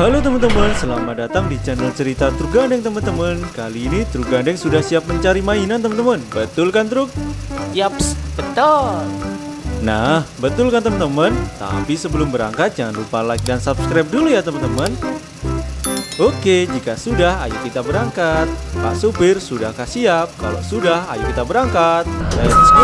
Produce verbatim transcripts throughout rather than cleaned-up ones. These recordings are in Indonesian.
Halo teman-teman, selamat datang di channel cerita Truk Gandeng teman-teman. Kali ini Truk Gandeng sudah siap mencari mainan teman-teman. Betul kan Truk? Yaps, betul. Nah, betul kan teman-teman? Tapi sebelum berangkat jangan lupa like dan subscribe dulu ya teman-teman. Oke, jika sudah ayo kita berangkat. Pak supir sudahkah siap? Kalau sudah ayo kita berangkat. Let's go.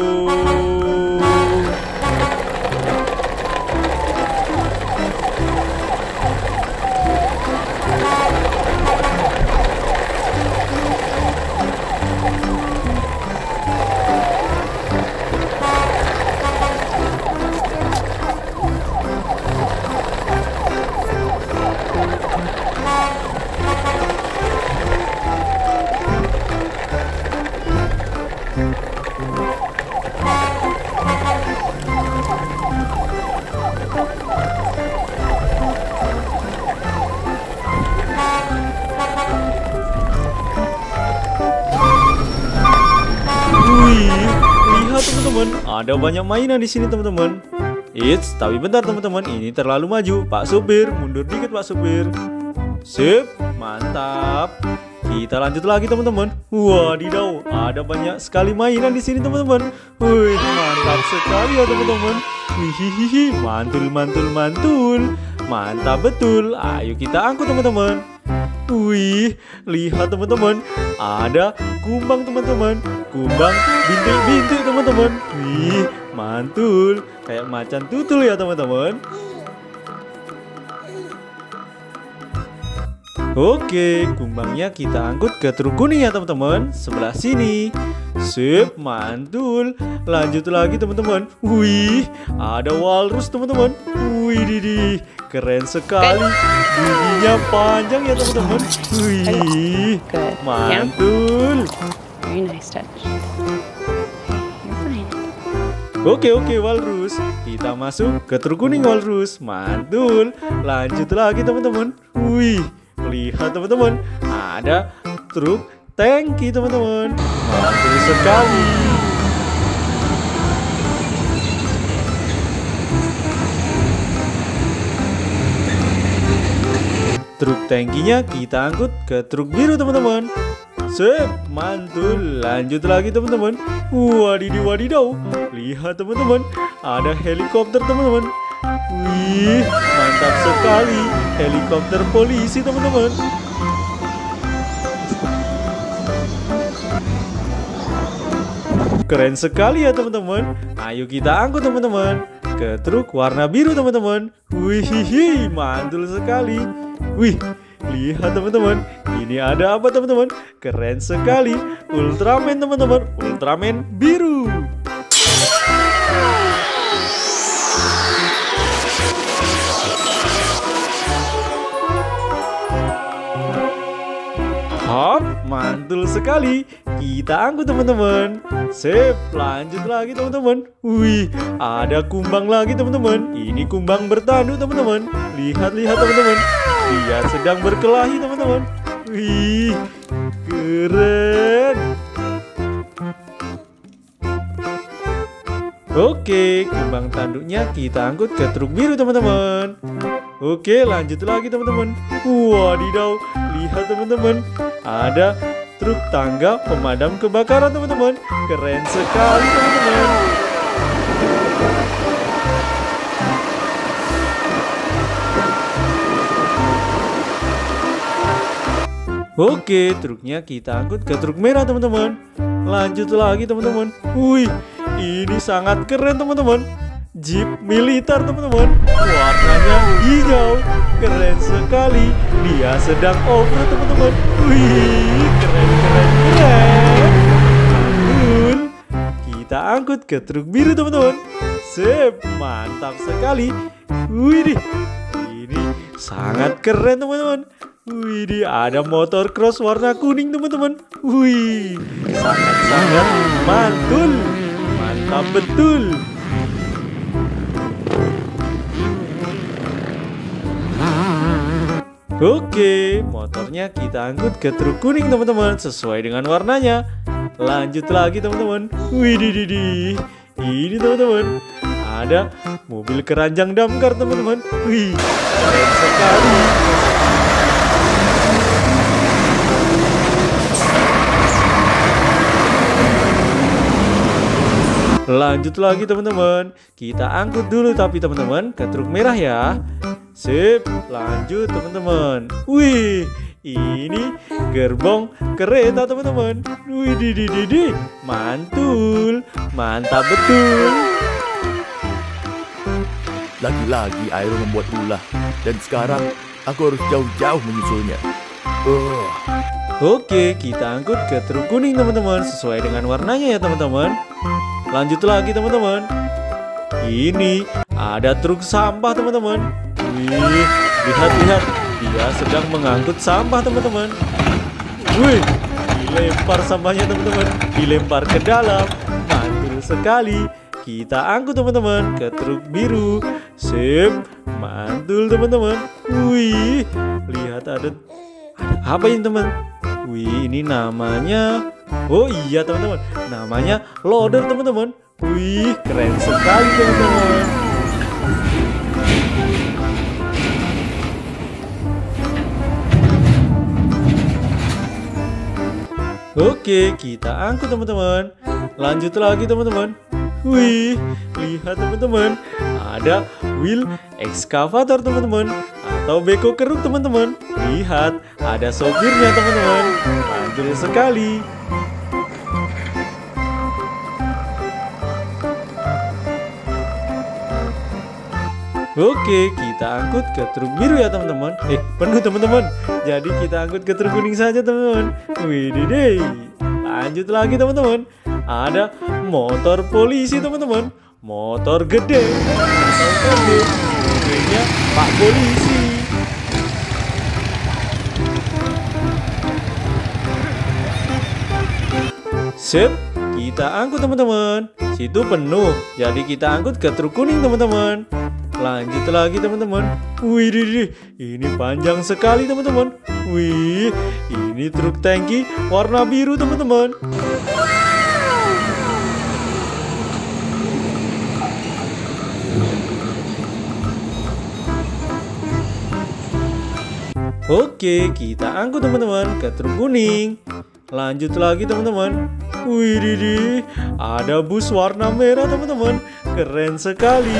Lihat teman-teman, ada banyak mainan di sini teman-teman. Eits, tapi bentar teman-teman, ini terlalu maju. Pak supir, mundur dikit Pak supir. Sip, mantap. Kita lanjut lagi teman-teman. Wadidaw, ada banyak sekali mainan di sini teman-teman. Wih, mantap sekali ya teman-teman. Hihihi, mantul, mantul, mantul. Mantap betul. Ayo kita angkut teman-teman. Wih, lihat teman-teman, ada kumbang teman-teman. Kumbang bintik-bintik teman-teman. Wih, mantul. Kayak macan tutul ya teman-teman. Oke, kumbangnya kita angkut ke truk kuning ya teman-teman. Sebelah sini. Sip, mantul. Lanjut lagi teman-teman. Wih, ada walrus teman-teman. Wih, didi, keren sekali. Giginya panjang ya teman-teman. Wih, mantul. Very nice touch. You're fine. Oke oke walrus, kita masuk ke truk kuning walrus. Mantul. Lanjut lagi teman-teman. Wih, lihat teman-teman, ada truk tangki teman-teman. Mantul sekali. Truk tangkinya kita angkut ke truk biru teman-teman. Sip, mantul. Lanjut lagi teman-teman. Wadidaw, wadidaw. Lihat teman-teman, ada helikopter teman-teman. Wih, mantap sekali. Helikopter polisi teman-teman. Keren sekali ya teman-teman. Ayo kita angkut teman-teman ke truk warna biru teman-teman. Wih, mantul sekali. Wih, lihat teman-teman, ini ada apa teman-teman? Keren sekali, Ultraman teman-teman, Ultraman biru. Hop, mantul sekali. Kita angkut teman-teman. Sip, lanjut lagi teman-teman. Wih, ada kumbang lagi teman-teman. Ini kumbang bertanduk teman-teman. Lihat-lihat teman-teman, dia sedang berkelahi teman-teman. Wih, keren. Oke, kumbang tanduknya kita angkut ke truk biru teman-teman. Oke, lanjut lagi teman-teman. Wadidaw, lihat teman-teman, ada truk tangga pemadam kebakaran teman-teman. Keren sekali teman-teman. Oke, truknya kita angkut ke truk merah teman-teman. Lanjut lagi teman-teman. Wih, ini sangat keren teman-teman. Jeep militer teman-teman. Warnanya hijau. Keren sekali. Dia sedang off-road teman-teman. Wih, keren keren keren. Mantul. Kita angkut ke truk biru teman-teman. Sip, mantap sekali. Wih, ini sangat keren teman-teman. Wih, ada motor cross warna kuning teman-teman. Wih, sangat-sangat mantul. Mantap betul. Oke, motornya kita angkut ke truk kuning teman-teman, sesuai dengan warnanya. Lanjut lagi teman-teman. Wih, di, di, di. Ini teman-teman, ada mobil keranjang damkar teman-teman. Wih, keren sekali. Lanjut lagi teman-teman. Kita angkut dulu tapi teman-teman ke truk merah ya. Sip, lanjut teman-teman. Wih, ini gerbong kereta teman-teman. Wih, di di di di, mantul, mantap betul. Lagi-lagi Aero membuat ulah, dan sekarang aku harus jauh-jauh menyusulnya. Uh. Oke, kita angkut ke truk kuning teman-teman, sesuai dengan warnanya ya teman-teman. Lanjut lagi teman-teman. Ini ada truk sampah teman-teman. Wih, lihat-lihat, dia sedang mengangkut sampah teman-teman. Wih, dilempar sampahnya teman-teman, dilempar ke dalam. Mantul sekali. Kita angkut teman-teman ke truk biru. Sip, mantul teman-teman. Wih, lihat ada ada apa ini teman? Wih, ini namanya, oh iya teman-teman, namanya loader teman-teman. Wih, keren sekali teman-teman. Oke, kita angkut teman-teman. Lanjut lagi teman-teman. Wih, lihat teman-teman, ada wheel excavator teman-teman, atau beko keruk teman-teman. Lihat, ada sopirnya teman-teman. Mantul sekali. Oke, kita angkut ke truk biru ya teman-teman. Eh, penuh teman-teman. Jadi kita angkut ke truk kuning saja teman-teman. Widih, lanjut lagi teman-teman. Ada motor polisi teman-teman. Motor gede. Motor gede. Mobilnya Pak Polisi. Sip, kita angkut teman-teman. Situ penuh, jadi kita angkut ke truk kuning teman-teman. Lanjut lagi teman-teman. Wih, dih, ini panjang sekali teman-teman. Wih, ini truk tangki warna biru teman-teman. Oke, kita angkut teman-teman ke truk kuning. Lanjut lagi teman-teman. Wih, didi, ada bus warna merah teman-teman. Keren sekali.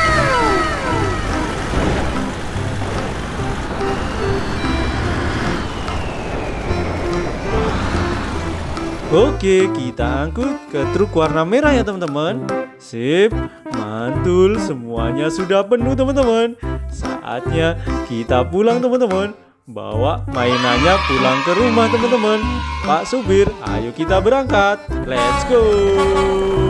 Oke, kita angkut ke truk warna merah ya teman-teman. Sip, mantul, semuanya sudah penuh teman-teman. Saatnya kita pulang teman-teman. Bawa mainannya pulang ke rumah teman-teman. Pak supir, ayo kita berangkat. Let's go.